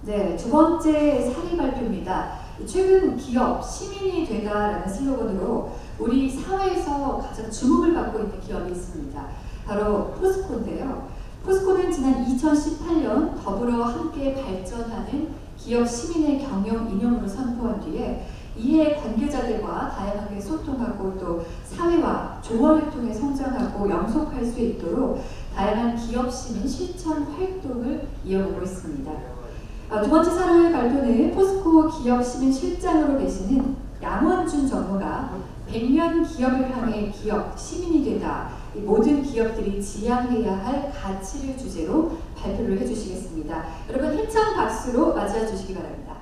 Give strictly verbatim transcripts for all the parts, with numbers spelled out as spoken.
네, 두 번째 사례 발표입니다. 최근 기업, 시민이 되다라는 슬로건으로 우리 사회에서 가장 주목을 받고 있는 기업이 있습니다. 바로 포스코인데요. 포스코는 지난 이천십팔 년 더불어 함께 발전하는 기업 시민의 경영 이념으로 선포한 뒤에 이해 관계자들과 다양하게 소통하고 또 사회와 조화를 통해 성장하고 영속할 수 있도록 다양한 기업 시민 실천 활동을 이어가고 있습니다. 두 번째 사례 발표는 포스코 기업 시민 실장으로 계시는 양원준 전무가 백 년 기업을 향해 기업 시민이 되다, 모든 기업들이 지향해야 할 가치를 주제로 발표를 해주시겠습니다. 여러분 힘찬 박수로 맞이해 주시기 바랍니다.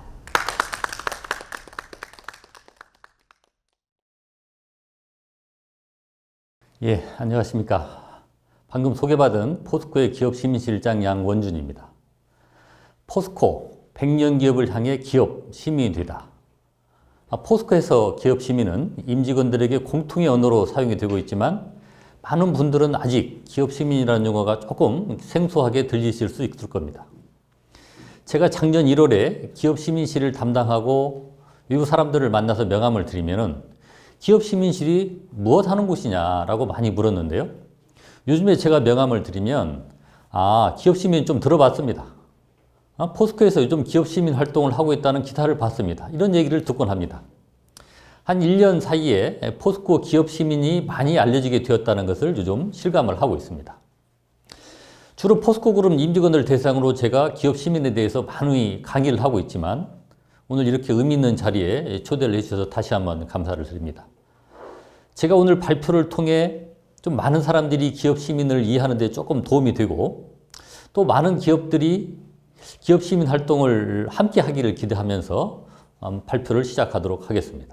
예, 안녕하십니까. 방금 소개받은 포스코의 기업 시민실장 양원준입니다. 포스코 백 년 기업을 향해 기업 시민이 되다. 포스코에서 기업 시민은 임직원들에게 공통의 언어로 사용이 되고 있지만 많은 분들은 아직 기업 시민이라는 용어가 조금 생소하게 들리실 수 있을 겁니다. 제가 작년 일월에 기업 시민실을 담당하고 외부 사람들을 만나서 명함을 드리면은 기업 시민실이 무엇 하는 곳이냐라고 많이 물었는데요. 요즘에 제가 명함을 드리면 아, 기업 시민 좀 들어봤습니다. 아, 포스코에서 요즘 기업 시민 활동을 하고 있다는 기사를 봤습니다. 이런 얘기를 듣곤 합니다. 한 일 년 사이에 포스코 기업 시민이 많이 알려지게 되었다는 것을 요즘 실감을 하고 있습니다. 주로 포스코 그룹 임직원들 대상으로 제가 기업 시민에 대해서 많이 강의를 하고 있지만 오늘 이렇게 의미 있는 자리에 초대를 해주셔서 다시 한번 감사를 드립니다. 제가 오늘 발표를 통해 좀 많은 사람들이 기업 시민을 이해하는 데 조금 도움이 되고 또 많은 기업들이 기업 시민 활동을 함께 하기를 기대하면서 발표를 시작하도록 하겠습니다.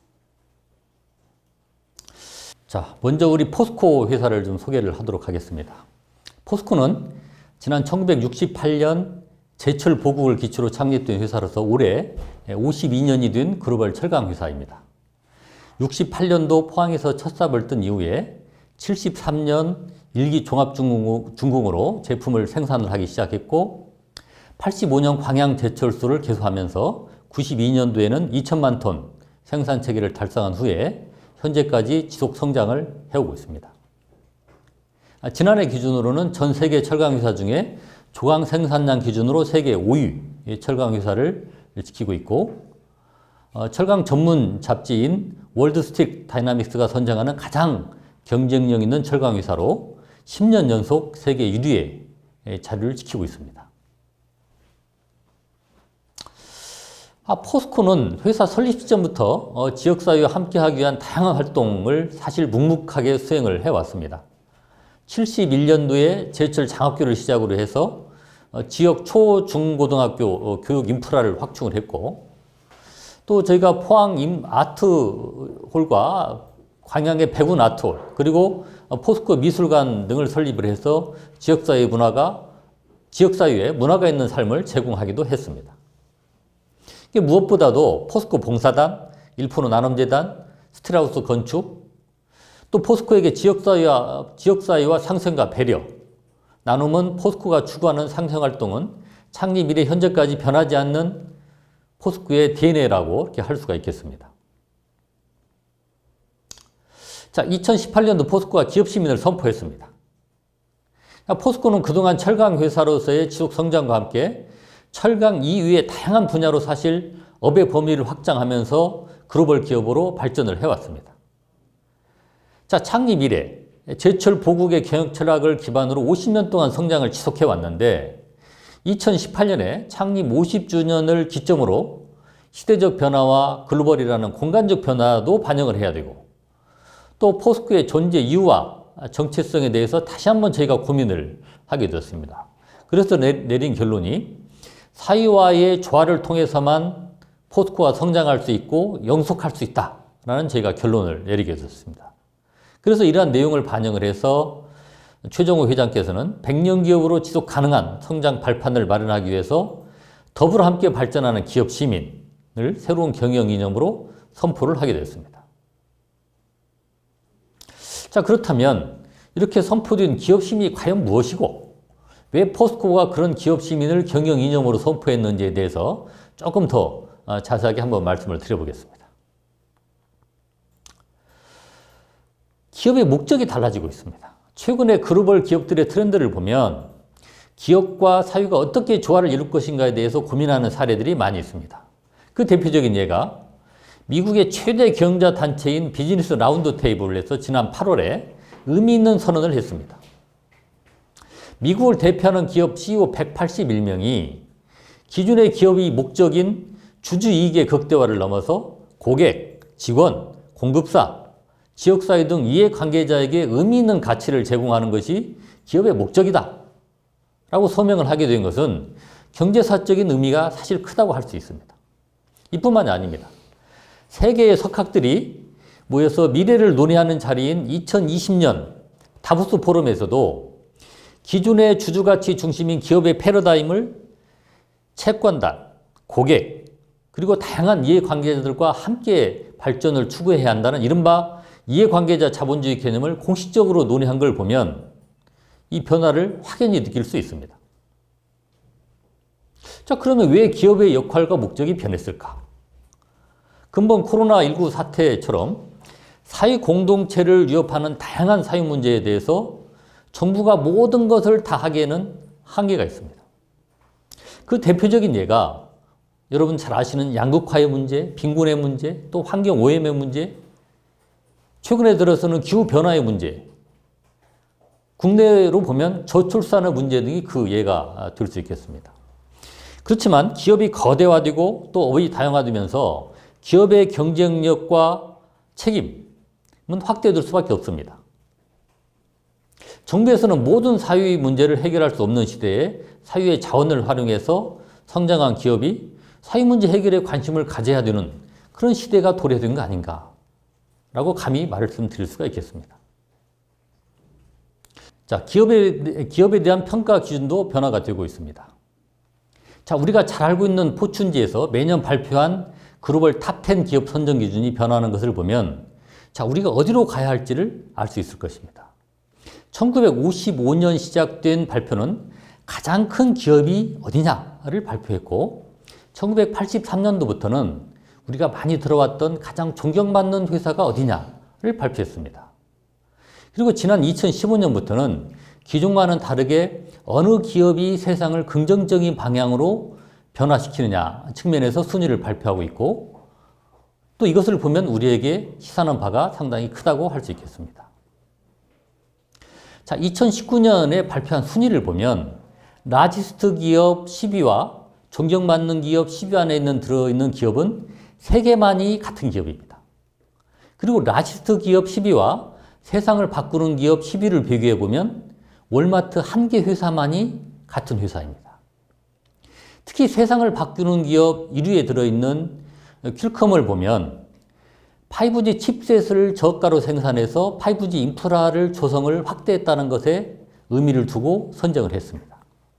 자, 먼저 우리 포스코 회사를 좀 소개를 하도록 하겠습니다. 포스코는 지난 천구백육십팔 년 제철 보국을 기초로 창립된 회사로서 올해 오십이 년이 된 글로벌 철강 회사입니다. 육십팔 년도 포항에서 첫 삽을 뜬 이후에 칠십삼 년 일기 종합중공으로 제품을 생산을 하기 시작했고 팔십오 년 광양 제철소를 개소하면서 구십이 년도에는 이천만 톤 생산 체계를 달성한 후에 현재까지 지속 성장을 해오고 있습니다. 지난해 기준으로는 전 세계 철강회사 중에 조강 생산량 기준으로 세계 오 위 철강회사를 지키고 있고 철강 전문 잡지인 월드 스틱 다이나믹스가 선정하는 가장 경쟁력 있는 철강회사로 십 년 연속 세계 일 위의 자리를 지키고 있습니다. 아, 포스코는 회사 설립 시점부터 어, 지역사회와 함께하기 위한 다양한 활동을 사실 묵묵하게 수행을 해왔습니다. 칠십일 년도에 제철 장학교를 시작으로 해서 어, 지역 초, 중, 고등학교 어, 교육 인프라를 확충을 했고 또 저희가 포항 임 아트홀과 광양의 백운 아트홀 그리고 어, 포스코 미술관 등을 설립을 해서 지역사회 문화가 지역사회에 문화가 있는 삶을 제공하기도 했습니다. 무엇보다도 포스코 봉사단, 일포노 나눔재단, 스틸하우스 건축, 또 포스코에게 지역사회와, 지역사회와 상생과 배려, 나눔은 포스코가 추구하는 상생활동은 창립 이래 현재까지 변하지 않는 포스코의 디엔에이라고 이렇게 할 수가 있겠습니다. 자, 이천십팔 년도 포스코가 기업시민을 선포했습니다. 포스코는 그동안 철강회사로서의 지속성장과 함께 철강 이외의 다양한 분야로 사실 업의 범위를 확장하면서 글로벌 기업으로 발전을 해왔습니다. 자, 창립 이래 제철 보국의 경영 철학을 기반으로 오십 년 동안 성장을 지속해왔는데 이천십팔 년에 창립 오십 주년을 기점으로 시대적 변화와 글로벌이라는 공간적 변화도 반영을 해야 되고 또 포스코의 존재 이유와 정체성에 대해서 다시 한번 저희가 고민을 하게 되었습니다. 그래서 내린 결론이 사회와의 조화를 통해서만 포스코가 성장할 수 있고 영속할 수 있다라는 저희가 결론을 내리게 됐습니다. 그래서 이러한 내용을 반영을 해서 최정호 회장께서는 백 년 기업으로 지속 가능한 성장 발판을 마련하기 위해서 더불어 함께 발전하는 기업 시민을 새로운 경영 이념으로 선포를 하게 됐습니다. 자, 그렇다면 이렇게 선포된 기업 시민이 과연 무엇이고 왜 포스코가 그런 기업 시민을 경영 이념으로 선포했는지에 대해서 조금 더 자세하게 한번 말씀을 드려보겠습니다. 기업의 목적이 달라지고 있습니다. 최근에 글로벌 기업들의 트렌드를 보면 기업과 사회가 어떻게 조화를 이룰 것인가에 대해서 고민하는 사례들이 많이 있습니다. 그 대표적인 예가 미국의 최대 경영자 단체인 비즈니스 라운드 테이블에서 지난 팔월에 의미 있는 선언을 했습니다. 미국을 대표하는 기업 씨이오 백팔십일 명이 기존의 기업의 목적인 주주이익의 극대화를 넘어서 고객, 직원, 공급사, 지역사회 등 이해관계자에게 의미 있는 가치를 제공하는 것이 기업의 목적이다 라고 서명을 하게 된 것은 경제사적인 의미가 사실 크다고 할 수 있습니다. 이뿐만이 아닙니다. 세계의 석학들이 모여서 미래를 논의하는 자리인 이천이십 년 다보스 포럼에서도 기존의 주주가치 중심인 기업의 패러다임을 채권단, 고객, 그리고 다양한 이해관계자들과 함께 발전을 추구해야 한다는 이른바 이해관계자 자본주의 개념을 공식적으로 논의한 걸 보면 이 변화를 확연히 느낄 수 있습니다. 자, 그러면 왜 기업의 역할과 목적이 변했을까? 근본 코로나십구 사태처럼 사회 공동체를 위협하는 다양한 사회 문제에 대해서 정부가 모든 것을 다 하기에는 한계가 있습니다. 그 대표적인 예가 여러분 잘 아시는 양극화의 문제, 빈곤의 문제, 또 환경오염의 문제, 최근에 들어서는 기후변화의 문제, 국내로 보면 저출산의 문제 등이 그 예가 될 수 있겠습니다. 그렇지만 기업이 거대화되고 또 업이 다양화되면서 기업의 경쟁력과 책임은 확대될 수밖에 없습니다. 정부에서는 모든 사회 문제를 해결할 수 없는 시대에 사회의 자원을 활용해서 성장한 기업이 사회 문제 해결에 관심을 가져야 되는 그런 시대가 도래된 거 아닌가라고 감히 말씀드릴 수가 있겠습니다. 자, 기업에, 기업에 대한 평가 기준도 변화가 되고 있습니다. 자, 우리가 잘 알고 있는 포춘지에서 매년 발표한 글로벌 탑 텐 기업 선정 기준이 변화하는 것을 보면 자, 우리가 어디로 가야 할지를 알 수 있을 것입니다. 천구백오십오 년 시작된 발표는 가장 큰 기업이 어디냐를 발표했고 천구백팔십삼 년도부터는 우리가 많이 들어왔던 가장 존경받는 회사가 어디냐를 발표했습니다. 그리고 지난 이천십오 년부터는 기존과는 다르게 어느 기업이 세상을 긍정적인 방향으로 변화시키느냐 측면에서 순위를 발표하고 있고 또 이것을 보면 우리에게 시사하는 바가 상당히 크다고 할 수 있겠습니다. 자, 이천십구 년에 발표한 순위를 보면 라지스트 기업 십 위와 존경받는 기업 십 위 안에 있는 들어있는 기업은 세 개만이 같은 기업입니다. 그리고 라지스트 기업 십 위와 세상을 바꾸는 기업 십 위를 비교해 보면 월마트 한 개 회사만이 같은 회사입니다. 특히 세상을 바꾸는 기업 일 위에 들어있는 퀄컴을 보면 파이브지 칩셋을 저가로 생산해서 파이브지 인프라를 조성을 확대했다는 것에 의미를 두고 선정을 했습니다.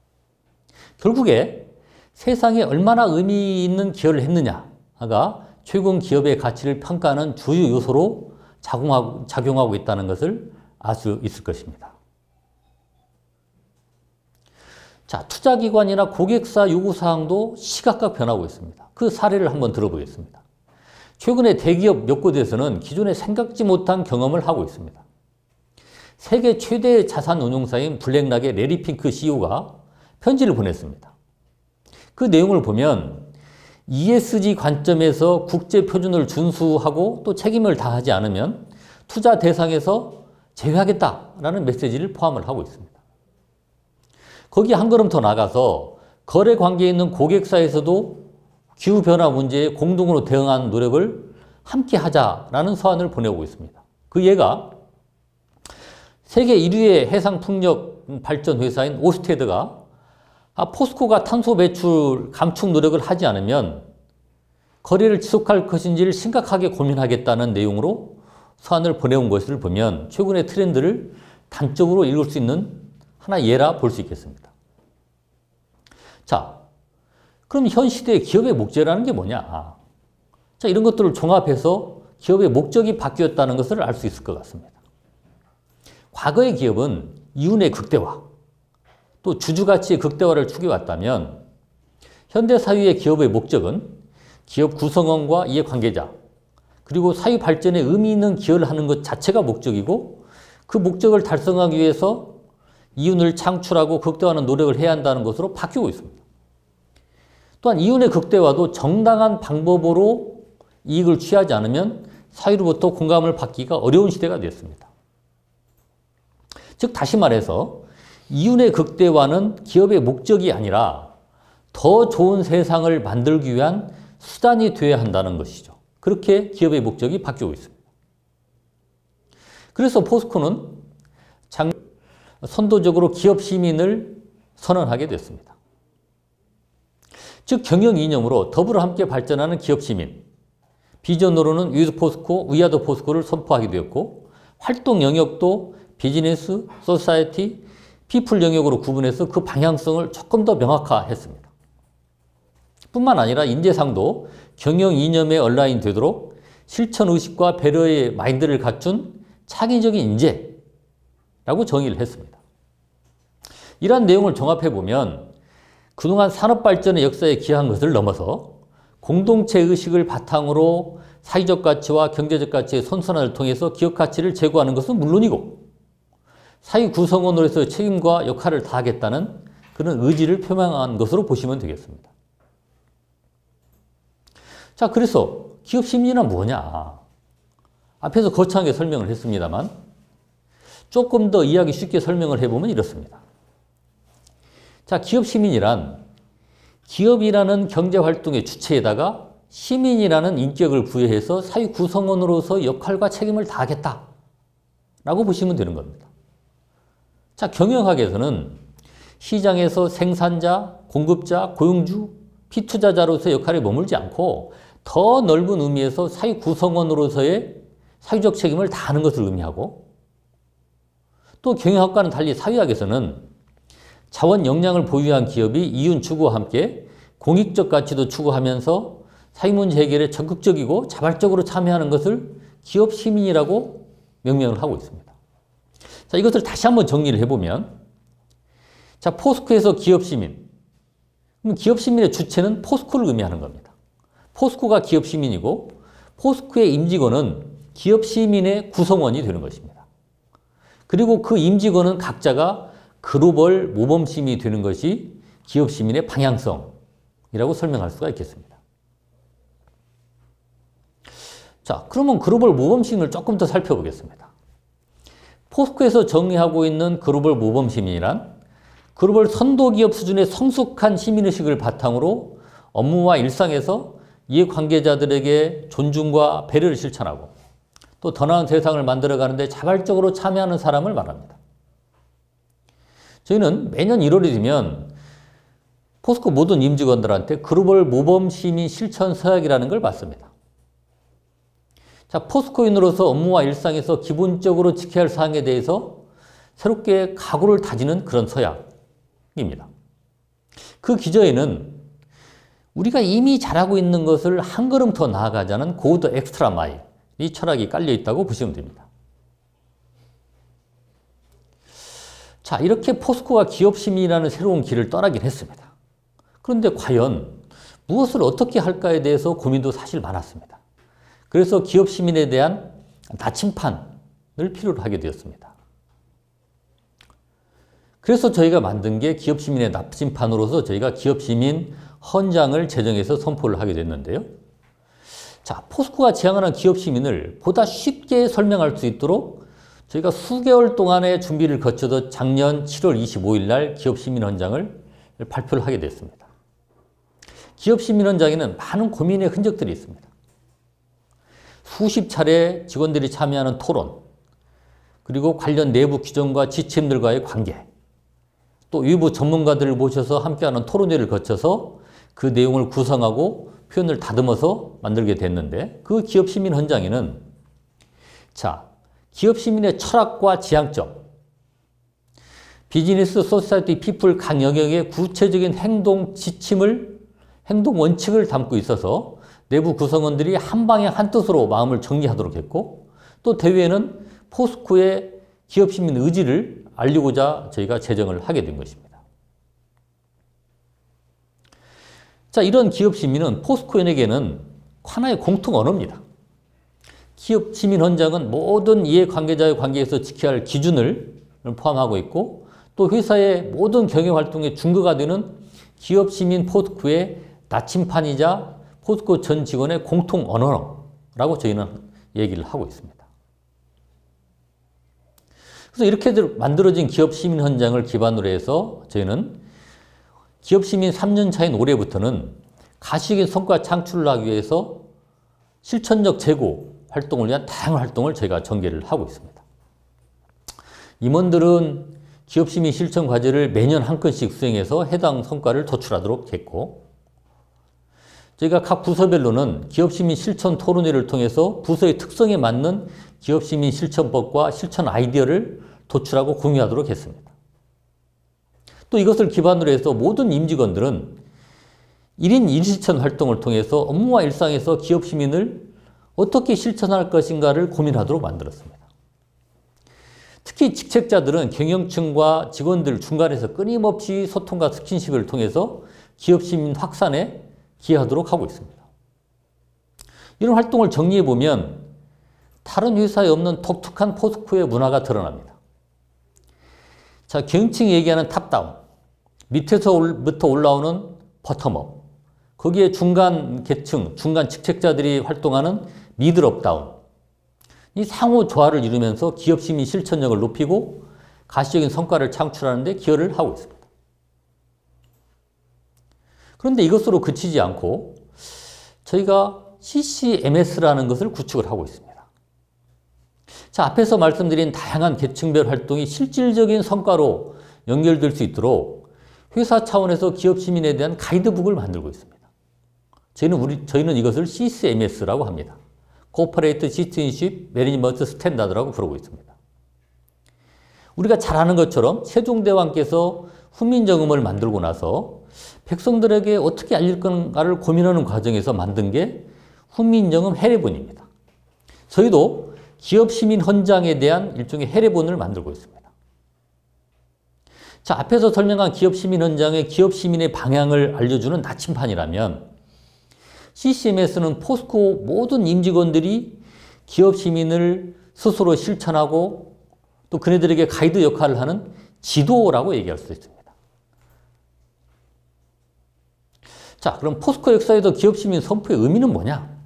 결국에 세상에 얼마나 의미 있는 기여를 했느냐가 최근 기업의 가치를 평가하는 주요 요소로 작용하고, 작용하고 있다는 것을 알 수 있을 것입니다. 자, 투자기관이나 고객사 요구사항도 시각각 변하고 있습니다. 그 사례를 한번 들어보겠습니다. 최근에 대기업 몇 곳에서는 기존에 생각지 못한 경험을 하고 있습니다. 세계 최대 자산 운용사인 블랙락의 레리 핑크 씨이오가 편지를 보냈습니다. 그 내용을 보면 이에스지 관점에서 국제 표준을 준수하고 또 책임을 다하지 않으면 투자 대상에서 제외하겠다라는 메시지를 포함을 하고 있습니다. 거기에 한 걸음 더 나가서 거래 관계에 있는 고객사에서도 기후변화 문제에 공동으로 대응하는 노력을 함께 하자라는 서한을 보내고 있습니다. 그 예가 세계 일 위의 해상풍력 발전 회사인 오스테드가 아, 포스코가 탄소 배출 감축 노력을 하지 않으면 거래를 지속할 것인지를 심각하게 고민하겠다는 내용으로 서한을 보내온 것을 보면 최근의 트렌드를 단적으로 읽을 수 있는 하나의 예라 볼 수 있겠습니다. 자, 그럼 현 시대의 기업의 목적이라는 게 뭐냐? 자, 이런 것들을 종합해서 기업의 목적이 바뀌었다는 것을 알 수 있을 것 같습니다. 과거의 기업은 이윤의 극대화, 또 또 주주가치의 극대화를 추구해왔다면 현대 사회의 기업의 목적은 기업 구성원과 이해관계자 그리고 사회 발전에 의미 있는 기여를 하는 것 자체가 목적이고 그 목적을 달성하기 위해서 이윤을 창출하고 극대화하는 노력을 해야 한다는 것으로 바뀌고 있습니다. 또한 이윤의 극대화도 정당한 방법으로 이익을 취하지 않으면 사회로부터 공감을 받기가 어려운 시대가 되었습니다. 즉 다시 말해서 이윤의 극대화는 기업의 목적이 아니라 더 좋은 세상을 만들기 위한 수단이 되어야 한다는 것이죠. 그렇게 기업의 목적이 바뀌고 있습니다. 그래서 포스코는 장... 선도적으로 기업 시민을 선언하게 됐습니다. 즉 경영 이념으로 더불어 함께 발전하는 기업 시민, 비전으로는 위드 포스코, 위아더 포스코를 선포하게 되었고 활동 영역도 비즈니스, 소사이티, 피플 영역으로 구분해서 그 방향성을 조금 더 명확화했습니다. 뿐만 아니라 인재상도 경영 이념에 얼라인 되도록 실천의식과 배려의 마인드를 갖춘 창의적인 인재라고 정의를 했습니다. 이러한 내용을 종합해보면 그동안 산업발전의 역사에 기여한 것을 넘어서 공동체 의식을 바탕으로 사회적 가치와 경제적 가치의 선순환을 통해서 기업 가치를 제고하는 것은 물론이고 사회 구성원으로서의 책임과 역할을 다하겠다는 그런 의지를 표명한 것으로 보시면 되겠습니다. 자, 그래서 기업 심리는 뭐냐? 앞에서 거창하게 설명을 했습니다만 조금 더 이해하기 쉽게 설명을 해보면 이렇습니다. 자, 기업 시민이란 기업이라는 경제활동의 주체에다가 시민이라는 인격을 부여해서 사회 구성원으로서 역할과 책임을 다하겠다 라고 보시면 되는 겁니다. 자, 경영학에서는 시장에서 생산자, 공급자, 고용주, 피투자자로서의 역할에 머물지 않고 더 넓은 의미에서 사회 구성원으로서의 사회적 책임을 다하는 것을 의미하고 또 경영학과는 달리 사회학에서는 자원 역량을 보유한 기업이 이윤 추구와 함께 공익적 가치도 추구하면서 사회 문제 해결에 적극적이고 자발적으로 참여하는 것을 기업 시민이라고 명명을 하고 있습니다. 자, 이것을 다시 한번 정리를 해보면 자, 포스코에서 기업 시민. 그럼 기업 시민의 주체는 포스코를 의미하는 겁니다. 포스코가 기업 시민이고 포스코의 임직원은 기업 시민의 구성원이 되는 것입니다. 그리고 그 임직원은 각자가 글로벌 모범시민이 되는 것이 기업 시민의 방향성이라고 설명할 수가 있겠습니다. 자, 그러면 글로벌 모범시민을 조금 더 살펴보겠습니다. 포스코에서 정의하고 있는 글로벌 모범시민이란 글로벌 선도기업 수준의 성숙한 시민의식을 바탕으로 업무와 일상에서 이해관계자들에게 존중과 배려를 실천하고 또 더 나은 세상을 만들어가는 데 자발적으로 참여하는 사람을 말합니다. 저희는 매년 일월이 되면 포스코 모든 임직원들한테 글로벌 모범시민 실천 서약이라는 걸 받습니다. 자, 포스코인으로서 업무와 일상에서 기본적으로 지켜야 할 사항에 대해서 새롭게 각오를 다지는 그런 서약입니다. 그 기저에는 우리가 이미 잘하고 있는 것을 한 걸음 더 나아가자는 go the extra mile 이 철학이 깔려 있다고 보시면 됩니다. 자, 이렇게 포스코가 기업 시민이라는 새로운 길을 떠나긴 했습니다. 그런데 과연 무엇을 어떻게 할까에 대해서 고민도 사실 많았습니다. 그래서 기업 시민에 대한 나침판을 필요로 하게 되었습니다. 그래서 저희가 만든 게 기업 시민의 나침판으로서 저희가 기업 시민 헌장을 제정해서 선포를 하게 됐는데요. 자, 포스코가 지향하는 기업 시민을 보다 쉽게 설명할 수 있도록 저희가 수개월 동안의 준비를 거쳐서 작년 칠월 이십오일 날 기업 시민 헌장을 발표를 하게 됐습니다. 기업 시민 헌장에는 많은 고민의 흔적들이 있습니다. 수십 차례 직원들이 참여하는 토론, 그리고 관련 내부 규정과 지침들과의 관계, 또 외부 전문가들을 모셔서 함께하는 토론회를 거쳐서 그 내용을 구성하고 표현을 다듬어서 만들게 됐는데 그 기업 시민 헌장에는 자, 기업 시민의 철학과 지향점, 비즈니스, 소사이티, 피플 각 영역의 구체적인 행동 지침을, 행동 원칙을 담고 있어서 내부 구성원들이 한 방향 한 뜻으로 마음을 정리하도록 했고 또 대회에는 포스코의 기업 시민 의지를 알리고자 저희가 제정을 하게 된 것입니다. 자, 이런 기업 시민은 포스코엔에게는 하나의 공통 언어입니다. 기업 시민 헌장은 모든 이해관계자의 관계에서 지켜야 할 기준을 포함하고 있고 또 회사의 모든 경영활동의 준거가 되는 기업 시민 포스코의 나침판이자 포스코 전 직원의 공통 언어라고 저희는 얘기를 하고 있습니다. 그래서 이렇게 만들어진 기업 시민 헌장을 기반으로 해서 저희는 기업 시민 삼 년 차인 올해부터는 가시적인 성과 창출을 하기 위해서 실천적 재고 활동을 위한 다양한 활동을 저희가 전개를 하고 있습니다. 임원들은 기업 시민 실천 과제를 매년 한 건씩 수행해서 해당 성과를 도출하도록 했고 저희가 각 부서별로는 기업 시민 실천 토론회를 통해서 부서의 특성에 맞는 기업 시민 실천법과 실천 아이디어를 도출하고 공유하도록 했습니다. 또 이것을 기반으로 해서 모든 임직원들은 일 인 일 실천 활동을 통해서 업무와 일상에서 기업 시민을 어떻게 실천할 것인가를 고민하도록 만들었습니다. 특히 직책자들은 경영층과 직원들 중간에서 끊임없이 소통과 스킨십을 통해서 기업 시민 확산에 기여하도록 하고 있습니다. 이런 활동을 정리해보면 다른 회사에 없는 독특한 포스코의 문화가 드러납니다. 자, 경영층이 얘기하는 탑다운, 밑에서부터 올라오는 버텀업, 거기에 중간 계층, 중간 직책자들이 활동하는 미들업다운, 이 상호 조화를 이루면서 기업 시민 실천력을 높이고 가시적인 성과를 창출하는 데 기여를 하고 있습니다. 그런데 이것으로 그치지 않고 저희가 씨씨엠에스라는 것을 구축을 하고 있습니다. 자, 앞에서 말씀드린 다양한 계층별 활동이 실질적인 성과로 연결될 수 있도록 회사 차원에서 기업 시민에 대한 가이드북을 만들고 있습니다. 저희는, 우리, 저희는 이것을 씨씨엠에스라고 합니다. Corporate Citizenship Management Standard라고 부르고 있습니다. 우리가 잘 아는 것처럼 세종대왕께서 훈민정음을 만들고 나서 백성들에게 어떻게 알릴 건가를 고민하는 과정에서 만든 게 훈민정음 해례본입니다. 저희도 기업 시민 헌장에 대한 일종의 해례본을 만들고 있습니다. 자, 앞에서 설명한 기업 시민 헌장의 기업 시민의 방향을 알려주는 나침판이라면 씨씨엠에스는 포스코 모든 임직원들이 기업 시민을 스스로 실천하고 또 그네들에게 가이드 역할을 하는 지도라고 얘기할 수 있습니다. 자, 그럼 포스코 역사에서 기업 시민 선포의 의미는 뭐냐?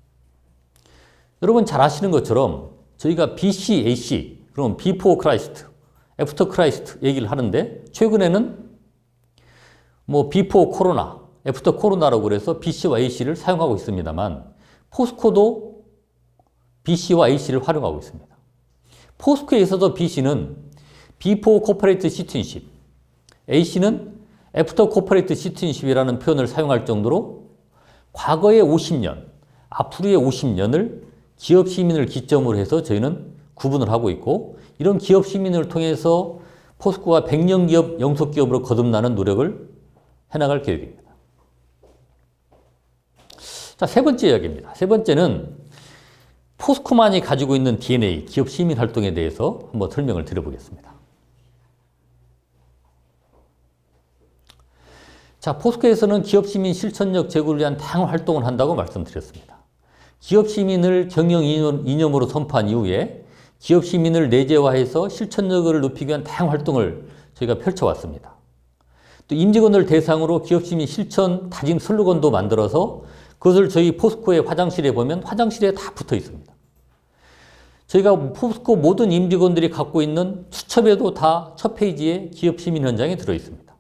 여러분 잘 아시는 것처럼 저희가 비씨, 에이씨, 그럼 Before Christ, After Christ 얘기를 하는데 최근에는 뭐 Before Corona, 애프터 코로나라고 그래서 비씨와 에이씨를 사용하고 있습니다만 포스코도 비씨와 에이씨를 활용하고 있습니다. 포스코에 있어서 비씨는 Before Corporate Citizenship, 에이씨는 After Corporate Citizenship이라는 표현을 사용할 정도로 과거의 오십 년, 앞으로의 오십 년을 기업 시민을 기점으로 해서 저희는 구분을 하고 있고 이런 기업 시민을 통해서 포스코가 백 년 기업, 영속기업으로 거듭나는 노력을 해나갈 계획입니다. 자, 세 번째 이야기입니다. 세 번째는 포스코만이 가지고 있는 디엔에이, 기업 시민 활동에 대해서 한번 설명을 드려보겠습니다. 자, 포스코에서는 기업 시민 실천력 제고를 위한 다양한 활동을 한다고 말씀드렸습니다. 기업 시민을 경영 이념으로 선포한 이후에 기업 시민을 내재화해서 실천력을 높이기 위한 다양한 활동을 저희가 펼쳐왔습니다. 또 임직원들 대상으로 기업 시민 실천 다짐 슬로건도 만들어서 그것을 저희 포스코의 화장실에 보면 화장실에 다 붙어 있습니다. 저희가 포스코 모든 임직원들이 갖고 있는 수첩에도 다 첫 페이지에 기업 시민 현장에 들어 있습니다.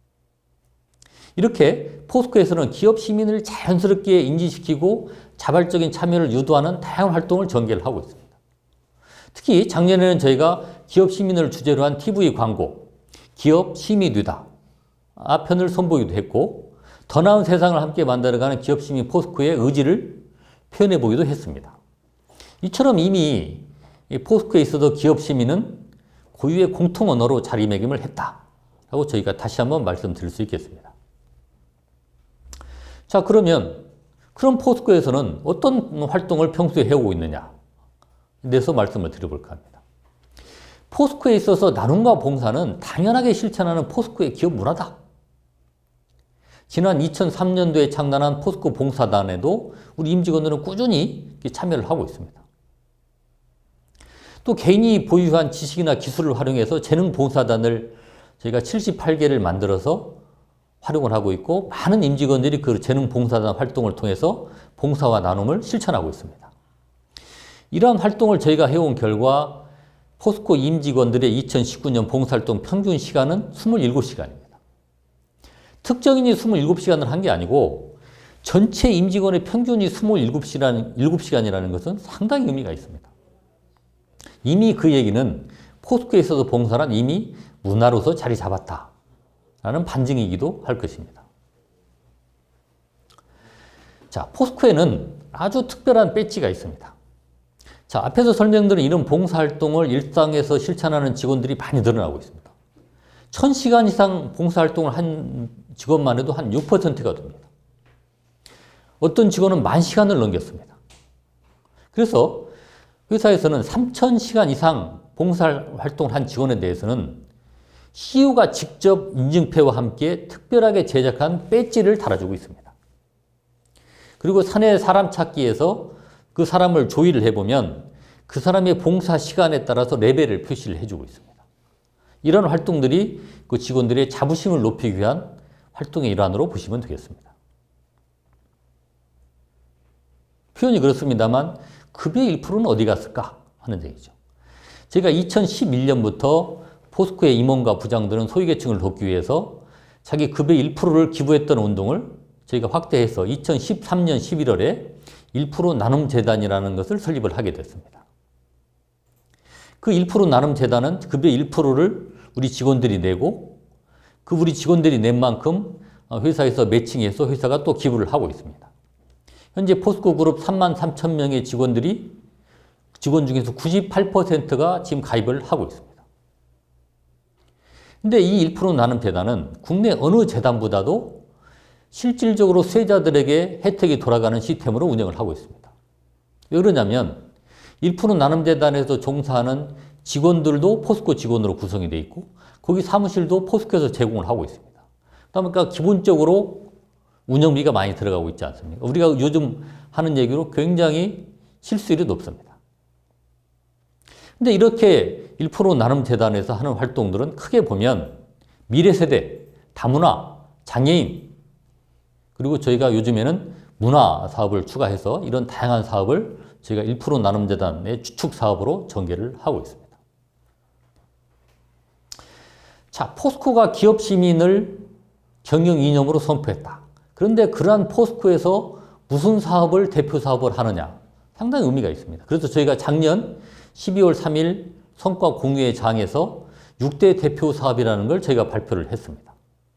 이렇게 포스코에서는 기업 시민을 자연스럽게 인지시키고 자발적인 참여를 유도하는 다양한 활동을 전개를 하고 있습니다. 특히 작년에는 저희가 기업 시민을 주제로 한 티비 광고, 기업 시민이 되다 편을 선보이기도 했고 더 나은 세상을 함께 만들어가는 기업 시민 포스코의 의지를 표현해 보기도 했습니다. 이처럼 이미 포스코에 있어도 기업 시민은 고유의 공통 언어로 자리매김을 했다라고 저희가 다시 한번 말씀드릴 수 있겠습니다. 자, 그러면 그런 포스코에서는 어떤 활동을 평소에 해오고 있느냐에 대해서 말씀을 드려볼까 합니다. 포스코에 있어서 나눔과 봉사는 당연하게 실천하는 포스코의 기업 문화다. 지난 이천삼 년도에 창단한 포스코 봉사단에도 우리 임직원들은 꾸준히 참여를 하고 있습니다. 또 개인이 보유한 지식이나 기술을 활용해서 재능 봉사단을 저희가 칠십팔 개를 만들어서 활용을 하고 있고, 많은 임직원들이 그 재능 봉사단 활동을 통해서 봉사와 나눔을 실천하고 있습니다. 이러한 활동을 저희가 해온 결과 포스코 임직원들의 이천십구 년 봉사활동 평균 시간은 이십칠 시간입니다. 특정인이 이십칠 시간을 한 게 아니고 전체 임직원의 평균이 이십칠 시간, 일곱 시간이라는 것은 상당히 의미가 있습니다. 이미 그 얘기는 포스코에서도 봉사란 이미 문화로서 자리 잡았다라는 반증이기도 할 것입니다. 자, 포스코에는 아주 특별한 배지가 있습니다. 자, 앞에서 설명드린 이런 봉사활동을 일상에서 실천하는 직원들이 많이 늘어나고 있습니다. 천 시간 이상 봉사활동을 한 직원만 해도 한 육 퍼센트가 됩니다. 어떤 직원은 만 시간을 넘겼습니다. 그래서 회사에서는 삼천 시간 이상 봉사활동을 한 직원에 대해서는 씨이오가 직접 인증표와 함께 특별하게 제작한 배지를 달아주고 있습니다. 그리고 사내 사람 찾기에서 그 사람을 조회를 해보면 그 사람의 봉사 시간에 따라서 레벨을 표시를 해주고 있습니다. 이런 활동들이 그 직원들의 자부심을 높이기 위한 활동의 일환으로 보시면 되겠습니다. 표현이 그렇습니다만 급의 일 퍼센트는 어디 갔을까 하는 얘기죠. 제가 이천십일 년부터 포스코의 임원과 부장들은 소외계층을 돕기 위해서 자기 급의 일 퍼센트를 기부했던 운동을 저희가 확대해서 이천십삼 년 십일월에 일 퍼센트 나눔재단이라는 것을 설립을 하게 됐습니다. 그 일 퍼센트 나눔재단은 급의 일 퍼센트를 우리 직원들이 내고 그 우리 직원들이 낸 만큼 회사에서 매칭해서 회사가 또 기부를 하고 있습니다. 현재 포스코 그룹 삼만 삼천 명의 직원들이 직원 중에서 구십팔 퍼센트가 지금 가입을 하고 있습니다. 근데 이 일 퍼센트 나눔재단은 국내 어느 재단보다도 실질적으로 수혜자들에게 혜택이 돌아가는 시스템으로 운영을 하고 있습니다. 왜 그러냐면 일 퍼센트 나눔재단에서 종사하는 직원들도 포스코 직원으로 구성이 되어 있고 거기 사무실도 포스코에서 제공을 하고 있습니다. 그러니까 기본적으로 운영비가 많이 들어가고 있지 않습니까? 우리가 요즘 하는 얘기로 굉장히 실수율이 높습니다. 근데 이렇게 일 퍼센트 나눔재단에서 하는 활동들은 크게 보면 미래 세대, 다문화, 장애인, 그리고 저희가 요즘에는 문화 사업을 추가해서 이런 다양한 사업을 저희가 일 퍼센트 나눔재단의 주축 사업으로 전개를 하고 있습니다. 자, 포스코가 기업 시민을 경영 이념으로 선포했다. 그런데 그러한 포스코에서 무슨 사업을 대표 사업을 하느냐? 상당히 의미가 있습니다. 그래서 저희가 작년 십이월 삼일 성과 공유회 장에서 육 대 대표 사업이라는 걸 저희가 발표를 했습니다.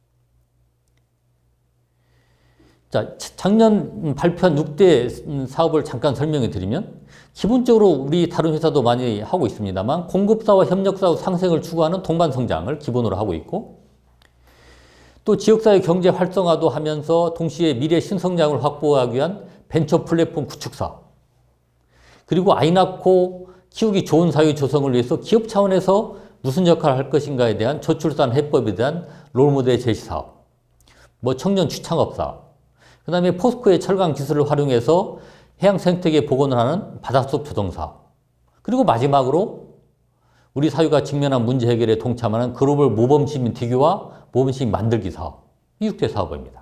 자, 작년 발표한 육 대 사업을 잠깐 설명해 드리면 기본적으로 우리 다른 회사도 많이 하고 있습니다만 공급사와 협력사의 상생을 추구하는 동반 성장을 기본으로 하고 있고 또 지역사회 경제 활성화도 하면서 동시에 미래 신성장을 확보하기 위한 벤처 플랫폼 구축 사업 그리고 아이 낳고 키우기 좋은 사회 조성을 위해서 기업 차원에서 무슨 역할을 할 것인가에 대한 저출산 해법에 대한 롤모델 제시 사업 뭐 청년 취창업 사업 그 다음에 포스코의 철강 기술을 활용해서 해양 생태계 복원을 하는 바닷속 조성 사업 그리고 마지막으로 우리 사회가 직면한 문제 해결에 동참하는 글로벌 모범시민 대교와 모범시민 만들기 사업 이 육 대 사업입니다.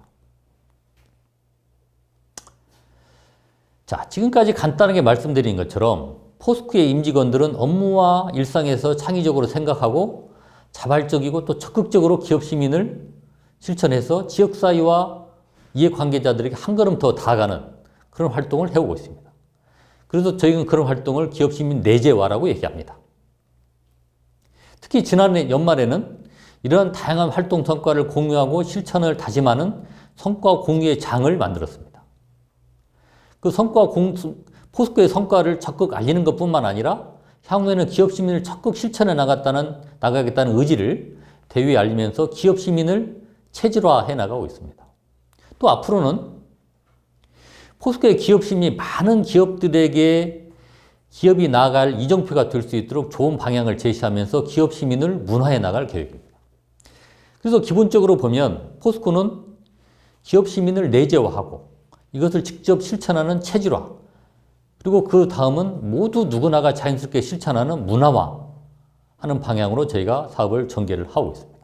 자, 지금까지 간단하게 말씀드린 것처럼 포스코의 임직원들은 업무와 일상에서 창의적으로 생각하고 자발적이고 또 적극적으로 기업 시민을 실천해서 지역사회와 이해관계자들에게 한 걸음 더 다가가는 그런 활동을 해오고 있습니다. 그래서 저희는 그런 활동을 기업시민 내재화라고 얘기합니다. 특히 지난해 연말에는 이러한 다양한 활동 성과를 공유하고 실천을 다짐하는 성과 공유의 장을 만들었습니다. 그 성과 공, 포스코의 성과를 적극 알리는 것뿐만 아니라 향후에는 기업 시민을 적극 실천해 나갔다는, 나가겠다는 의지를 대외에 알리면서 기업 시민을 체질화해 나가고 있습니다. 또 앞으로는 포스코의 기업 시민이 많은 기업들에게 기업이 나아갈 이정표가 될 수 있도록 좋은 방향을 제시하면서 기업 시민을 문화해 나갈 계획입니다. 그래서 기본적으로 보면 포스코는 기업 시민을 내재화하고 이것을 직접 실천하는 체질화, 그리고 그 다음은 모두 누구나가 자연스럽게 실천하는 문화화 하는 방향으로 저희가 사업을 전개를 하고 있습니다.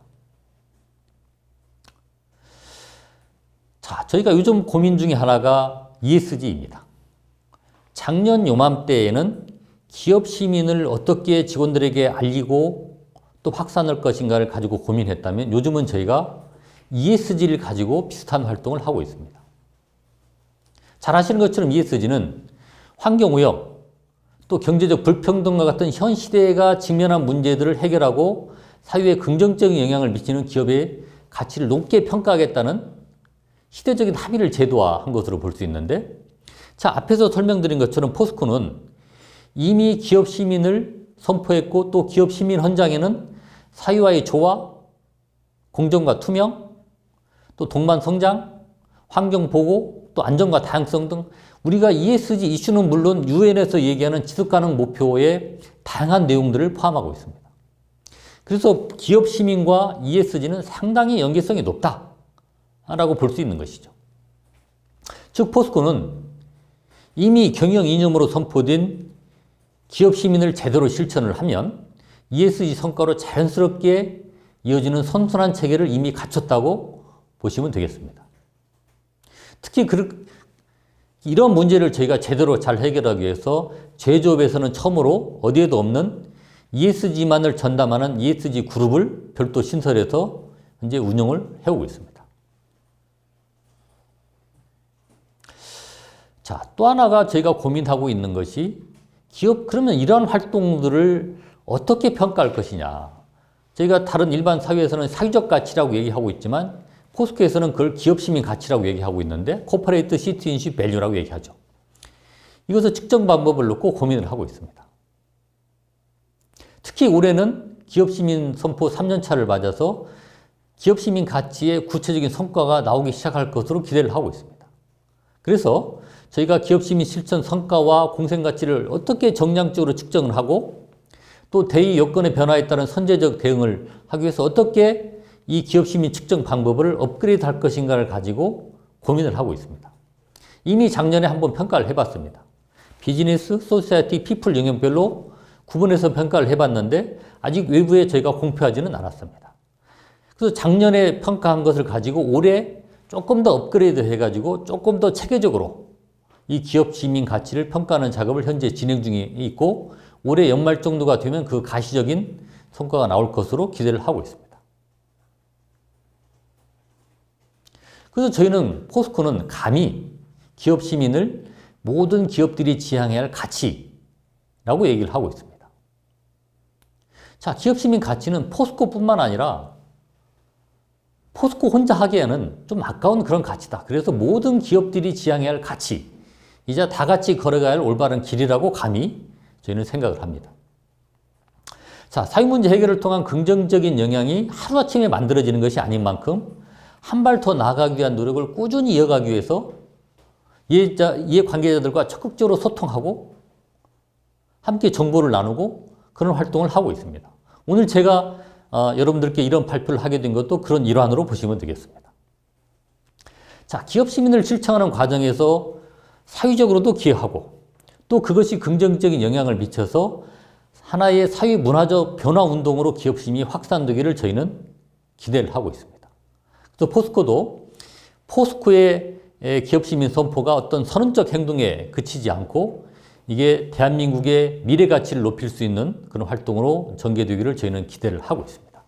자, 저희가 요즘 고민 중에 하나가 이에스지입니다. 작년 요맘때에는 기업 시민을 어떻게 직원들에게 알리고 또 확산할 것인가를 가지고 고민했다면 요즘은 저희가 이에스지를 가지고 비슷한 활동을 하고 있습니다. 잘 아시는 것처럼 이에스지는 환경오염, 또 경제적 불평등과 같은 현 시대가 직면한 문제들을 해결하고 사회에 긍정적인 영향을 미치는 기업의 가치를 높게 평가하겠다는 시대적인 합의를 제도화한 것으로 볼 수 있는데, 자, 앞에서 설명드린 것처럼 포스코는 이미 기업 시민을 선포했고 또 기업 시민 현장에는 사회와의 조화, 공정과 투명, 또 동반 성장, 환경 보호, 또 안전과 다양성 등 우리가 이에스지 이슈는 물론 유엔에서 얘기하는 지속가능 목표의 다양한 내용들을 포함하고 있습니다. 그래서 기업 시민과 이에스지는 상당히 연계성이 높다라고 볼 수 있는 것이죠. 즉 포스코는 이미 경영 이념으로 선포된 기업 시민을 제대로 실천을 하면 이에스지 성과로 자연스럽게 이어지는 선순환 체계를 이미 갖췄다고 보시면 되겠습니다. 특히 그, 이런 문제를 저희가 제대로 잘 해결하기 위해서 제조업에서는 처음으로 어디에도 없는 이에스지만을 전담하는 이에스지 그룹을 별도 신설해서 현재 운영을 해오고 있습니다. 자, 또 하나가 저희가 고민하고 있는 것이 기업, 그러면 이러한 활동들을 어떻게 평가할 것이냐. 저희가 다른 일반 사회에서는 사회적 가치라고 얘기하고 있지만 포스코에서는 그걸 기업 시민 가치라고 얘기하고 있는데 코퍼레이트 시티즌십 밸류라고 얘기하죠. 이것을 측정 방법을 놓고 고민을 하고 있습니다. 특히 올해는 기업 시민 선포 삼 년 차를 맞아서 기업 시민 가치의 구체적인 성과가 나오기 시작할 것으로 기대를 하고 있습니다. 그래서 저희가 기업 시민 실천 성과와 공생 가치를 어떻게 정량적으로 측정을 하고 또 대의 여건의 변화에 따른 선제적 대응을 하기 위해서 어떻게 이 기업 시민 측정 방법을 업그레이드 할 것인가를 가지고 고민을 하고 있습니다. 이미 작년에 한번 평가를 해봤습니다. 비즈니스, 소사이어티, 피플 영역별로 구분해서 평가를 해봤는데 아직 외부에 저희가 공표하지는 않았습니다. 그래서 작년에 평가한 것을 가지고 올해 조금 더 업그레이드 해가지고 조금 더 체계적으로 이 기업 시민 가치를 평가하는 작업을 현재 진행 중에 있고 올해 연말 정도가 되면 그 가시적인 성과가 나올 것으로 기대를 하고 있습니다. 그래서 저희는 포스코는 감히 기업 시민을 모든 기업들이 지향해야 할 가치라고 얘기를 하고 있습니다. 자, 기업 시민 가치는 포스코뿐만 아니라 포스코 혼자 하기에는 좀 아까운 그런 가치다. 그래서 모든 기업들이 지향해야 할 가치, 이제 다 같이 걸어가야 할 올바른 길이라고 감히 저희는 생각을 합니다. 자, 사회문제 해결을 통한 긍정적인 영향이 하루아침에 만들어지는 것이 아닌 만큼 한 발 더 나아가기 위한 노력을 꾸준히 이어가기 위해서 이해자, 이해관계자들과 적극적으로 소통하고 함께 정보를 나누고 그런 활동을 하고 있습니다. 오늘 제가 어, 여러분들께 이런 발표를 하게 된 것도 그런 일환으로 보시면 되겠습니다. 자, 기업 시민을 실천하는 과정에서 사회적으로도 기여하고 또 그것이 긍정적인 영향을 미쳐서 하나의 사회 문화적 변화 운동으로 기업 시민이 확산되기를 저희는 기대를 하고 있습니다. 그래서 포스코도 포스코의 기업 시민 선포가 어떤 선언적 행동에 그치지 않고 이게 대한민국의 미래 가치를 높일 수 있는 그런 활동으로 전개되기를 저희는 기대를 하고 있습니다.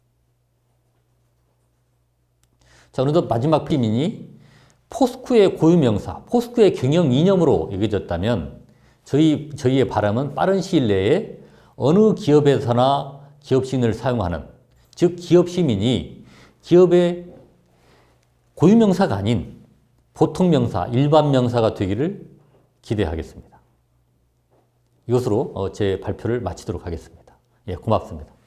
자, 오늘도 마지막 피민이 포스코의 고유명사, 포스코의 경영 이념으로 여겨졌다면 저희, 저희의 바람은 빠른 시일 내에 어느 기업에서나 기업 시민을 사용하는, 즉 기업 시민이 기업의 고유명사가 아닌 보통명사, 일반명사가 되기를 기대하겠습니다. 이것으로 제 발표를 마치도록 하겠습니다. 예, 고맙습니다.